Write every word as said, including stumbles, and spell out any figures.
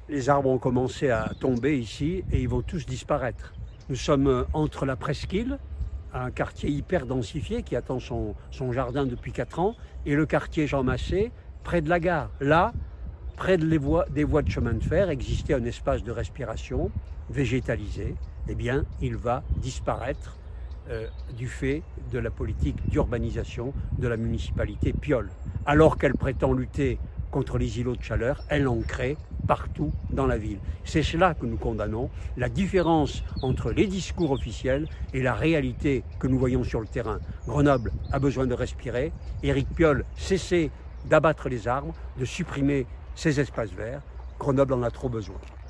Les arbres ont commencé à tomber ici et ils vont tous disparaître. Nous sommes entre la Presqu'île, un quartier hyper densifié qui attend son, son jardin depuis quatre ans, et le quartier Jean Massé, près de la gare. Là, près de les voies, des voies de chemin de fer, existait un espace de respiration végétalisé. Eh bien, il va disparaître euh, du fait de la politique d'urbanisation de la municipalité Piolle. Alors qu'elle prétend lutter contre les îlots de chaleur, elle en crée partout dans la ville. C'est cela que nous condamnons, la différence entre les discours officiels et la réalité que nous voyons sur le terrain. Grenoble a besoin de respirer. Éric Piolle, cessez d'abattre les arbres, de supprimer ces espaces verts. Grenoble en a trop besoin.